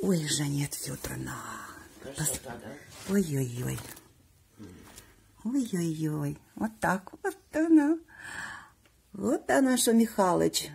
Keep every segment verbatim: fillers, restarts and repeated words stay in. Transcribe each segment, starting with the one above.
Ой, Жанет Федоровна. Красота, да? Ой-ой-ой. Ой-ой-ой. Вот так вот она. Вот она, что Михалыч.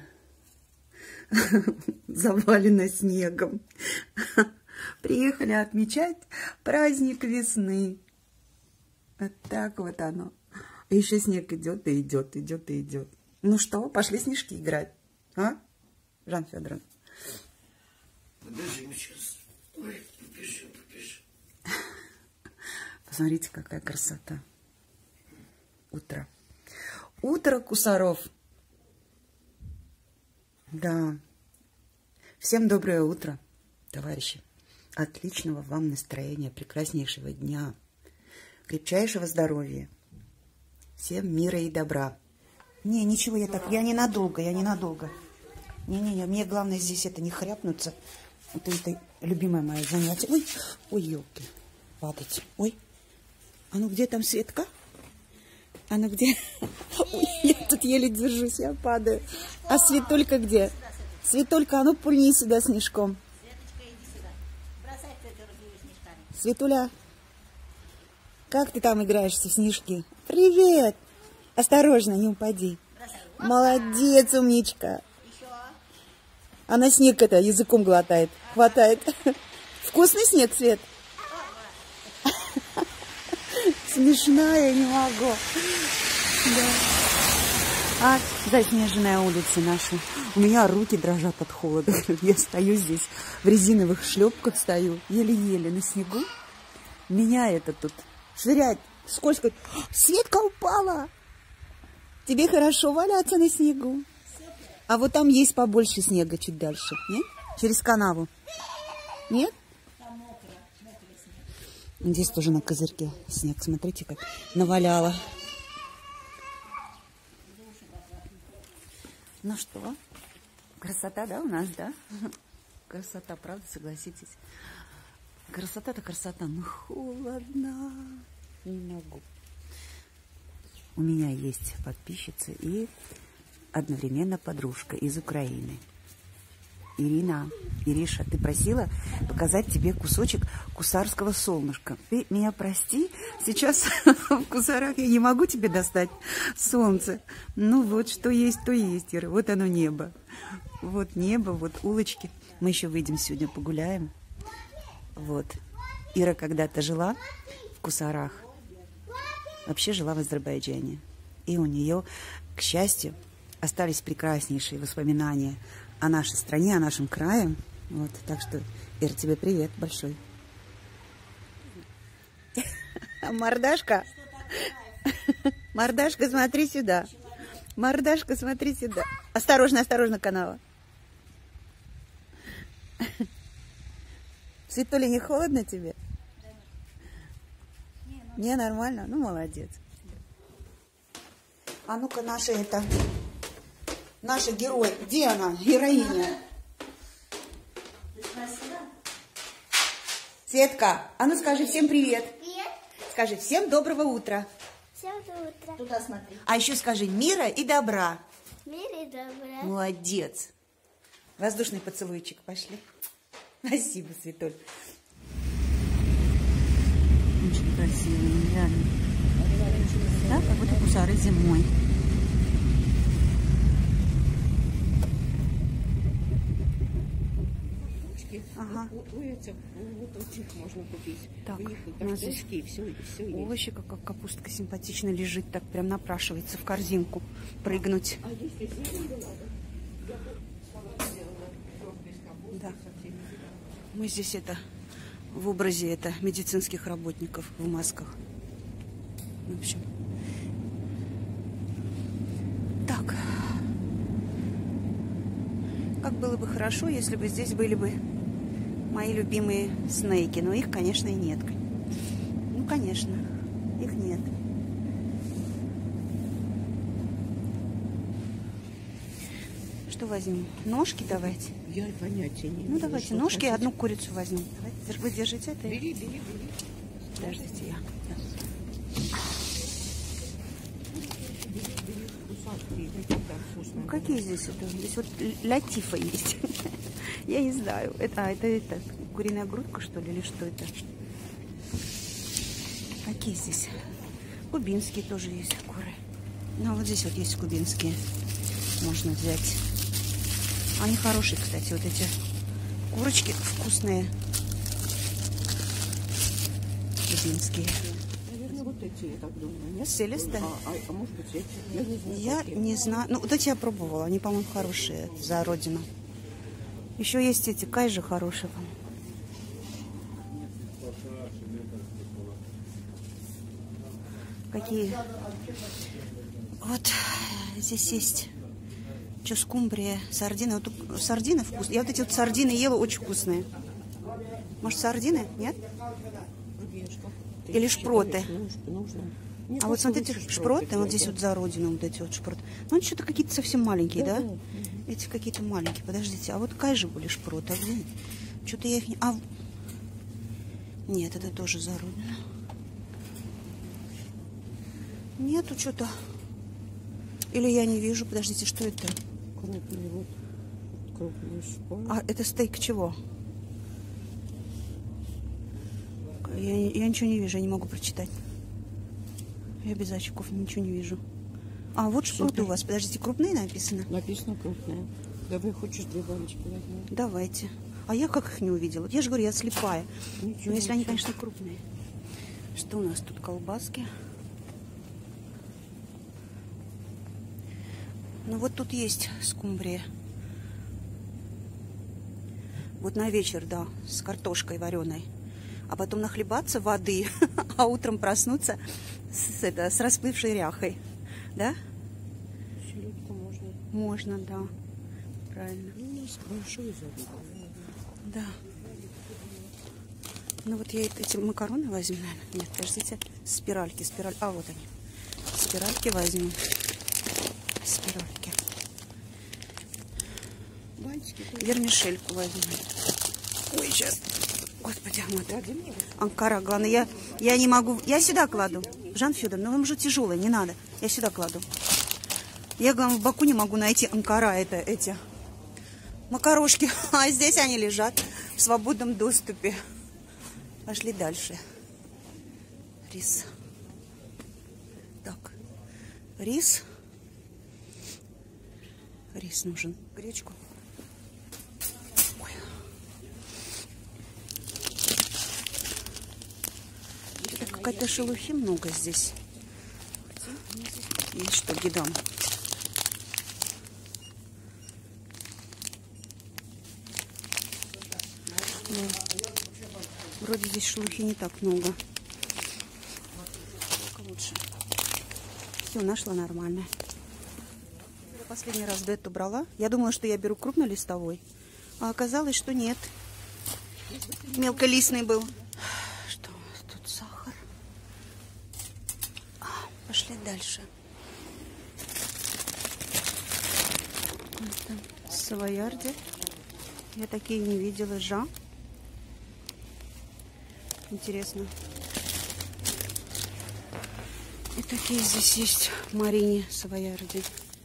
Завалена снегом. Приехали отмечать праздник весны. Вот так вот оно. И еще снег идет и идет, идет и идет. Ну что, пошли снежки играть. А, Жанна Федоровна? Побежим сейчас. Ой, побежим, побежим. Посмотрите, какая красота. Утро. Утро, Кусаров. Да. Всем доброе утро, товарищи. Отличного вам настроения, прекраснейшего дня, крепчайшего здоровья. Всем мира и добра. Не, ничего, я так, я ненадолго, я ненадолго. Не-не-не, мне главное здесь это не хряпнуться. Это, это любимое мое занятие. Ой, ой, елки, падать. Ой, а ну где там Светка? А ну где? Ой, я тут еле держусь, я падаю. А Светулька где? Светулька, а ну пульни сюда снежком. Светуля, как ты там играешься в снежки? Привет! Осторожно, не упади. Молодец, умничка. Она снег это языком глотает, хватает. Вкусный снег, Свет? Смешная, не могу. Да. А, заснеженная улица наша. У меня руки дрожат от холода. Я стою здесь в резиновых шлепках, стою еле-еле на снегу. Меня это тут швырять скользко. Светка упала. Тебе хорошо валяться на снегу. А вот там есть побольше снега чуть дальше. Нет? Через канаву. Нет? Здесь тоже на козырьке снег. Смотрите, как наваляла. Ну что? Красота, да, у нас, да? Красота, правда, согласитесь? Красота-то красота, но холодно. Не могу. У меня есть подписчица и одновременно подружка из Украины. Ирина, Ириша, ты просила показать тебе кусочек кусарского солнышка. Ты меня прости, сейчас в Кусарах я не могу тебе достать солнце. Ну вот, что есть, то есть, Ира. Вот оно небо. Вот небо, вот улочки. Мы еще выйдем сегодня, погуляем. Вот. Ира когда-то жила в Кусарах. Вообще жила в Азербайджане. И у нее, к счастью, остались прекраснейшие воспоминания о нашей стране, о нашем крае. Вот, так что, Ир, тебе привет большой. Мордашка? Мордашка, смотри сюда. Мордашка, смотри сюда. Осторожно, осторожно, канава. Светуля, не холодно тебе? Не, нормально? Ну, молодец. А ну-ка, наша это... Наша герой. Где она? Героиня. Светка, а ну скажи всем привет. Привет. Скажи всем доброго утра. Всем утро. Туда смотри. А еще скажи мира и добра. Мир и добра. Молодец. Воздушный поцелуйчик. Пошли. Спасибо, Светуль. Очень красиво, реально. Да, как будто Кусары зимой. Ага. Вот, вот, вот этих можно купить. Так, у них у нас здесь все, все овощи, как, как капустка симпатично лежит, так прям напрашивается в корзинку прыгнуть. А если зелень была, да? Да. Мы здесь это в образе это медицинских работников в масках. В общем. Так. Как было бы хорошо, если бы здесь были бы мои любимые снейки. Но их, конечно, и нет. Ну, конечно, их нет. Что возьмем? Ножки давайте. Я понятия не имею. Ну, давайте ножки и одну курицу возьмем. Давайте. Вы держите это? Бери, бери, бери. Подождите, я. Ну, какие здесь это? Здесь вот латифа есть. Я не знаю. Это, а, это, это куриная грудка, что ли, или что это? Какие здесь? Кубинские тоже есть куры. Ну, вот здесь вот есть кубинские. Можно взять. Они хорошие, кстати, вот эти курочки вкусные. Кубинские. Наверное, вот эти, я так думаю, нет? Селеста? А, а, а может быть эти? Я не знаю. Я какие. не знаю. Ну, вот эти я пробовала. Они, по-моему, хорошие за родину. Еще есть эти кайжи хорошие. Какие? Вот здесь есть что, скумбрия, сардины. Вот тут сардины вкусные. Я вот эти вот сардины ела, очень вкусные. Может, сардины? Нет? Или шпроты? А вот смотрите, шпроты, вот здесь вот за родину вот эти вот шпроты. Ну, они что-то какие-то совсем маленькие, да? Эти какие-то маленькие. Подождите, а вот кайжи были шпроты. А где? Что-то я их не... А... Нет, это тоже за родину. Нету что-то. Или я не вижу. Подождите, что это? Крупные, вот. Крупные шпоры. А это стейк чего? Я, я ничего не вижу, я не могу прочитать. Я без очков ничего не вижу. А, вот шпроты у вас. Подождите, крупные написано? Написано крупные. Давай, хочешь две баночки возьмем? Давайте. А я как их не увидела? Я же говорю, я слепая. Ничего, Но если они, ничего. конечно, крупные. Что у нас тут? Колбаски. Ну вот тут есть скумбрия. Вот на вечер, да, с картошкой вареной. А потом нахлебаться воды, а утром проснуться с, это, с расплывшей ряхой. Да? Селедку можно. Можно, да. Правильно. Ну, у нас большой завод. Да. Ну вот я эти макароны возьму, наверное. Нет, подождите. Спиральки, спираль. А, вот они. Спиральки возьму. Спиральки. Бантики. Вермишельку возьму. Ой, сейчас. Господи, Ахмат. Анкара, главное, я, я не могу... Я сюда кладу. Жан Федор, ну вам же тяжелое, не надо. Я сюда кладу. Я, главное, в Баку не могу найти Анкара, это эти макарошки. А здесь они лежат в свободном доступе. Пошли дальше. Рис. Так. Рис. Рис нужен. Гречку. Какая-то шелухи много здесь. Есть что, гидам. Вроде здесь шелухи не так много. Лучше. Все, нашла нормально. Последний раз до этого брала. Я думала, что я беру крупнолистовой. А оказалось, что нет. Мелколистный был. Что у нас тут? Сахар. А, пошли дальше. Это савоярди. Я такие не видела. Жа. Интересно. И такие здесь есть Марине савоярди.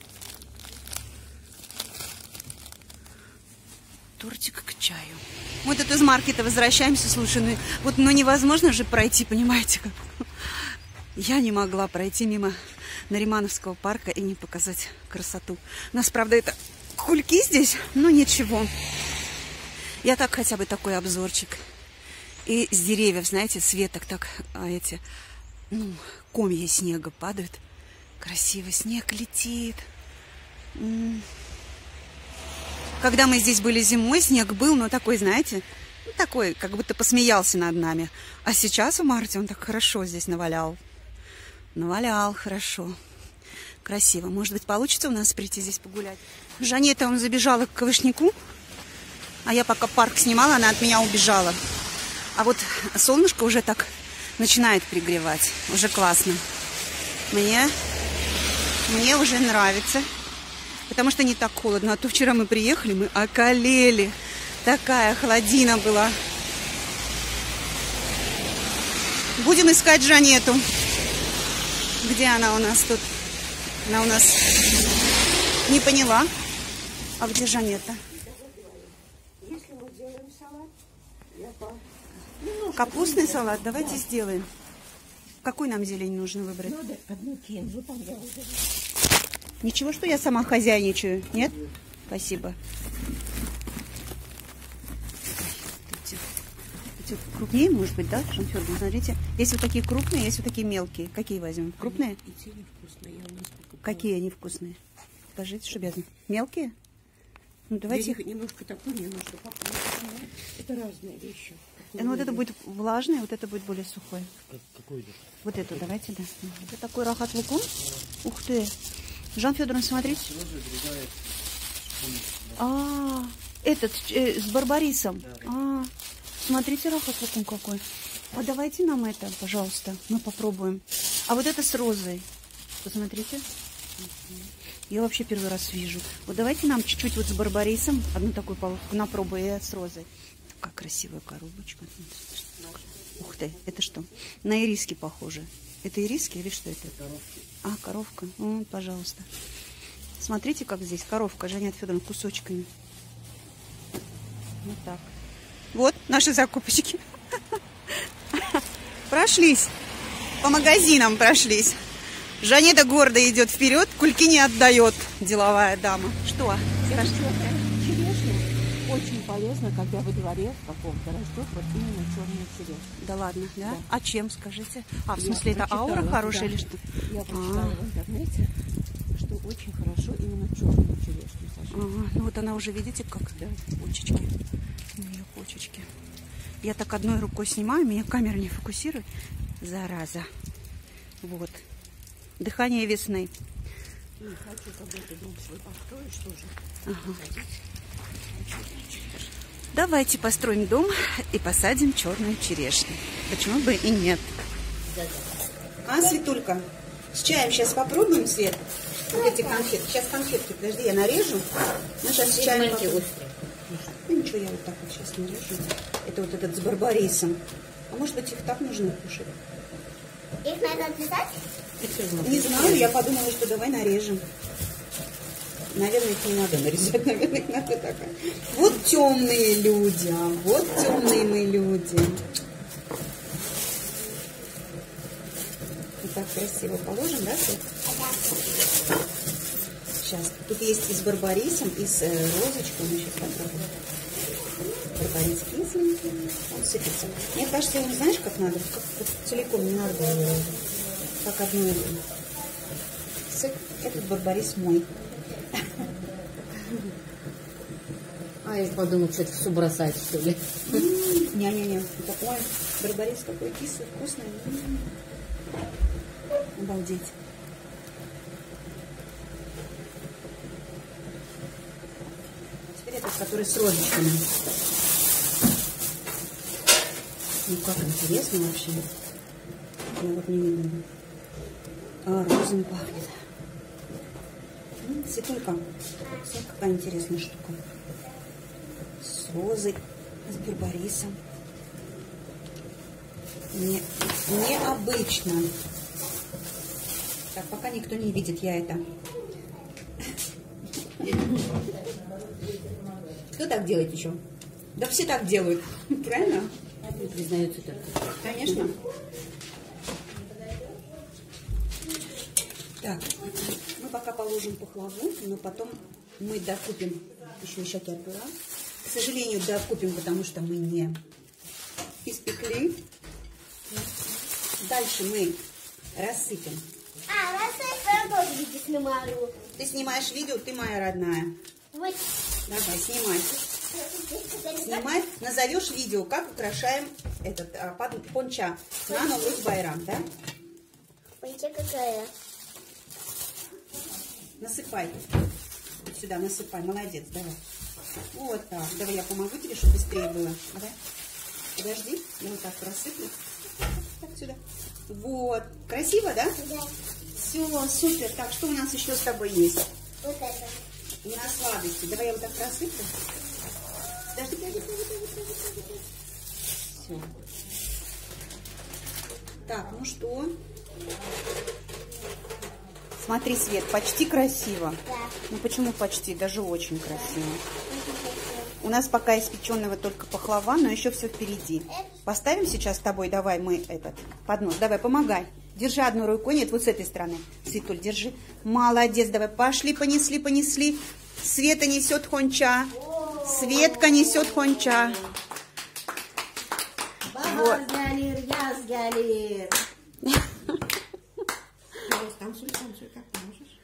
Тортик к чаю. Мы тут из маркета возвращаемся, слушай, ну, вот, ну невозможно же пройти, понимаете, как? Я не могла пройти мимо Наримановского парка и не показать красоту. У нас, правда, это кульки здесь, но ничего. Я так хотя бы такой обзорчик. И с деревьев, знаете, с веток так а эти, ну, комья снега падают. Красиво, снег летит. М-м. Когда мы здесь были зимой, снег был, но такой, знаете, такой, как будто посмеялся над нами. А сейчас в марте он так хорошо здесь навалял. Навалял хорошо. Красиво. Может быть, получится у нас прийти здесь погулять. Жанета, он забежала к овощнику, а я пока парк снимала, она от меня убежала. А вот солнышко уже так начинает пригревать. Уже классно. Мне, мне уже нравится. Потому что не так холодно. А то вчера мы приехали, мы околели. Такая холодина была. Будем искать Жанету. Где она у нас тут? Она у нас не поняла. А где Жанета? Если мы делаем салат, Капустный салат давайте сделаем. Какую нам зелень нужно выбрать? Надо одну кинзу, там я уже... Ничего, что я сама хозяйничаю? Нет? Спасибо. Эти, эти крупнее, может быть, да, Жан Фёдоровна? Смотрите, есть вот такие крупные, есть вот такие мелкие. Какие возьмем? Крупные? Эти невкусные, я у нас покупала. Какие они вкусные? Скажите, что без них? Мелкие? Ну, давайте их... Немножко такой, немножко покрупнее. Это разные вещи. Ну, вот это будет влажное, вот это будет более сухое. Какой это? Вот это давайте, да. Вот такой рахат лукум. Ух ты. Жан Фёдоровна, смотрите. А, этот э, с барбарисом. А, смотрите, рахат лукум какой. А давайте нам это, пожалуйста, мы попробуем. А вот это с розой. Посмотрите. Я вообще первый раз вижу. Вот давайте нам чуть-чуть вот с барбарисом, одну такую полоску на пробу и с розой. Как красивая коробочка. Ух ты, это что? На ириски похоже. Это ириски или что это? Коровки. А, коровка. Вот, пожалуйста. Смотрите, как здесь коровка, Жанет Федоровна, кусочками. Вот так. Вот наши закупочки. Прошлись. По магазинам прошлись. Жанета гордо идет вперед, кульки не отдает. Деловая дама. Что? Скажи. Очень полезно, когда во дворе каком-то растет вот именно черный черешня. Да ладно, да? Да. А чем, скажите? А, в Я смысле, это прочитала, аура хорошая да. или что? Я прочитала в интернете, что очень хорошо именно черную черешню сажать. Ага, ну вот она уже, видите, как, да, почечки. У нее почечки. Я так одной рукой снимаю, меня камера не фокусирует. Зараза. Вот. Дыхание весны. И хочу, когда ты дом свой построишь тоже. Ага. Давайте построим дом и посадим черную черешню. Почему бы и нет? А, Светулька, с чаем сейчас попробуем, Свет? Вот эти конфетки. Сейчас конфетки, подожди, я нарежу. Ну, сейчас с чаем попробуем. Ну, ничего, я вот так вот сейчас нарежу. Это вот этот с барбарисом. А может быть, их так нужно кушать? Их надо отвязать? Не знаю, я подумала, что давай нарежем. Наверное, их не надо нарезать, наверное, их надо так. Вот темные люди, а вот темные мы люди. Вот так красиво положим, да, Свет? Да. Сейчас. Тут есть и с барбарисом, и с э, розочкой. Мы сейчас попробуем. Барбарис кисленький. Он сыпется. Мне кажется, его, знаешь, как надо? Как, как целиком не надо было. Как одну эту. Сык. Этот барбарис мой. А я подумала, что это все бросать, что ли. Не-не-не. Такой барбарис такой кислый, вкусный. Обалдеть. Теперь этот, который с розочками. Ну как интересно вообще. Я вот не видела. А, розами пахнет. Светулька, смотри, какая интересная штука. С розой, с барбарисом. Не, необычно. Так, пока никто не видит, я это. Кто так делает еще? Да все так делают, правильно? Не признаются только. Конечно. Так, мы пока положим пахлаву, но потом мы докупим еще шакер-пюре. К сожалению, докупим, потому что мы не испекли. Дальше мы рассыпем. А, раз я тоже видео снимаю. Ты снимаешь видео, ты моя родная. Вот. Давай, снимай. Снимай. Назовешь видео, как украшаем этот а, понча на Новруз Байрам, да? Понча какая? Насыпай. Вот сюда насыпай. Молодец, давай. Вот так. Давай я помогу тебе, чтобы быстрее было. Давай. Подожди. Я вот так просыплю. Так, сюда. Вот. Красиво, да? Да. Все, супер. Так, что у нас еще с тобой есть? Вот это. На сладости. Давай я вот так просыплю. Подожди, подожди, подожди, подожди, подожди. Все. Так, ну что? Смотри, Свет, почти красиво. Да. Ну почему почти? Даже очень красиво. У нас пока испеченный вот только пахлава, но еще все впереди. Поставим сейчас с тобой, давай мы этот поднос. Давай, помогай. Держи одной рукой, нет, вот с этой стороны. Светуль, держи. Молодец, давай, пошли, понесли, понесли. Света несет хонча. Светка несет хонча. Вот. Там соль, там соль, как поможешь?